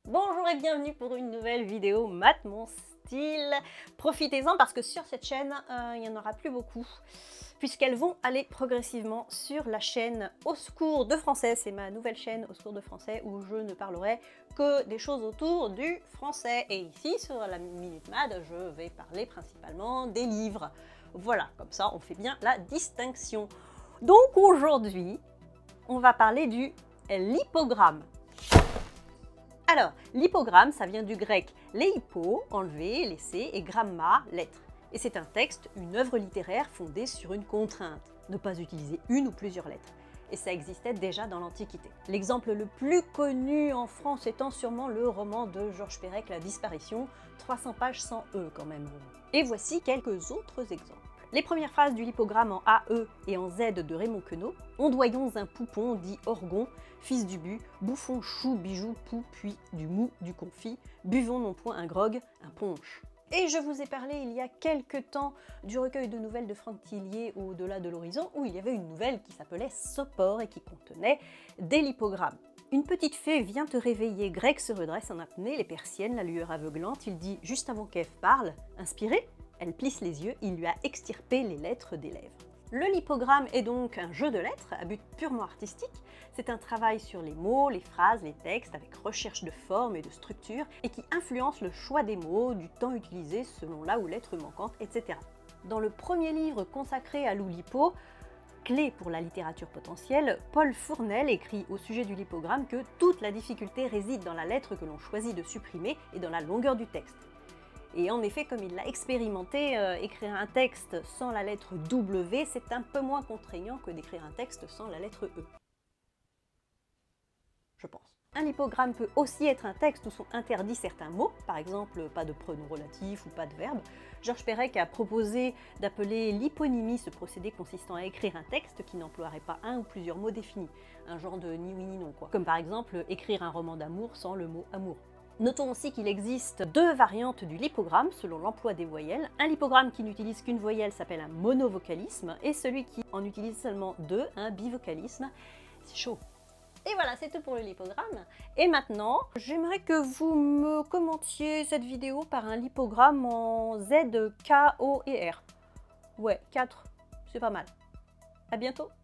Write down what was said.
Bonjour et bienvenue pour une nouvelle vidéo Math mon style. Profitez-en parce que sur cette chaîne, il n'y en aura plus beaucoup, puisqu'elles vont aller progressivement sur la chaîne Au secours de français. C'est ma nouvelle chaîne Au secours de français où je ne parlerai que des choses autour du français. Et ici, sur la Minute Math, je vais parler principalement des livres. Voilà, comme ça on fait bien la distinction. Donc aujourd'hui, on va parler du lipogramme. Alors, lipogramme, ça vient du grec leipo, enlever, laisser, et gramma, lettre. Et c'est un texte, une œuvre littéraire fondée sur une contrainte, ne pas utiliser une ou plusieurs lettres. Et ça existait déjà dans l'Antiquité. L'exemple le plus connu en France étant sûrement le roman de Georges Perec, La Disparition, 300 pages sans E quand même. Et voici quelques autres exemples. Les premières phrases du lipogramme en AE et en Z de Raymond Queneau. Ondoyons un poupon dit Orgon, fils du but, bouffon, chou, bijou, pou, puis du mou, du confit, buvons non point un grog, un punch. Et je vous ai parlé il y a quelques temps du recueil de nouvelles de Franck Thillier Au-delà de l'horizon, où il y avait une nouvelle qui s'appelait Sopor et qui contenait des lipogrammes. Une petite fée vient te réveiller, Greg se redresse en apnée, les persiennes, la lueur aveuglante, il dit juste avant qu'Ève parle, inspirée. Elle plisse les yeux, il lui a extirpé les lettres des lèvres. Le lipogramme est donc un jeu de lettres à but purement artistique. C'est un travail sur les mots, les phrases, les textes, avec recherche de forme et de structure, et qui influence le choix des mots, du temps utilisé selon la ou lettre manquante, etc. Dans le premier livre consacré à l'Oulipo, Clé pour la littérature potentielle, Paul Fournel écrit au sujet du lipogramme que toute la difficulté réside dans la lettre que l'on choisit de supprimer et dans la longueur du texte. Et en effet, comme il l'a expérimenté, écrire un texte sans la lettre W, c'est un peu moins contraignant que d'écrire un texte sans la lettre E. Je pense. Un lipogramme peut aussi être un texte où sont interdits certains mots, par exemple pas de pronom relatif ou pas de verbe. Georges Perec a proposé d'appeler l'hyponymie ce procédé consistant à écrire un texte qui n'emploierait pas un ou plusieurs mots définis, un genre de ni oui ni non quoi. Comme par exemple écrire un roman d'amour sans le mot amour. Notons aussi qu'il existe deux variantes du lipogramme selon l'emploi des voyelles. Un lipogramme qui n'utilise qu'une voyelle s'appelle un monovocalisme et celui qui en utilise seulement deux, un bivocalisme. C'est chaud. Et voilà, c'est tout pour le lipogramme. Et maintenant, j'aimerais que vous me commentiez cette vidéo par un lipogramme en Z, K, O et R. Ouais, 4, c'est pas mal. À bientôt.